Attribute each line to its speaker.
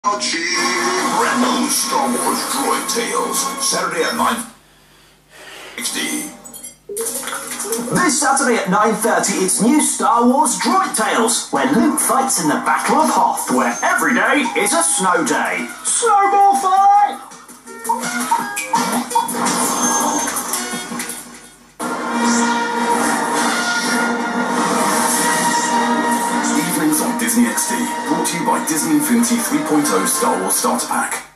Speaker 1: Brand new Star Wars Droid Tales, Saturday at 9:60.
Speaker 2: This Saturday at 9:30, it's new Star Wars Droid Tales, where Luke fights in the Battle of Hoth, where every day is a snow day. Snowball fight!
Speaker 1: Evenings on Disney XD, brought to you by Disney Infinity 3.0 Star Wars Starter Pack.